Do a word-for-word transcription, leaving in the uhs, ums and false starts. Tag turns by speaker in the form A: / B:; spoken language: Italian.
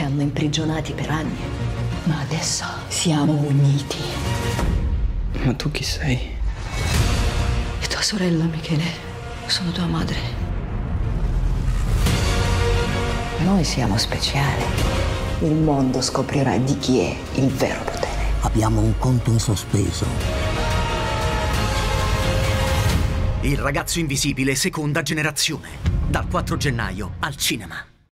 A: hanno imprigionati per anni. Ma adesso siamo uniti.
B: Ma tu chi sei?
A: E tua sorella, Michele. Sono tua madre. Noi siamo speciali. Il mondo scoprirà di chi è il vero potere.
C: Abbiamo un conto in sospeso.
D: Il ragazzo invisibile seconda generazione. Dal quattro gennaio al cinema.